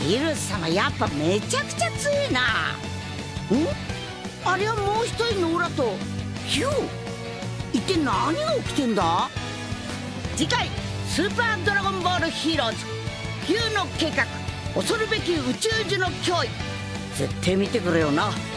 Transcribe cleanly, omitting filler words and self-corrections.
イルス様やっぱめちゃくちゃ強いな。あれはもう一人のオラとヒュー。一体何が起きてんだ。次回スーパードラゴンボールヒーローズヒューの計画、恐るべき宇宙樹の脅威、絶対見てくれよな。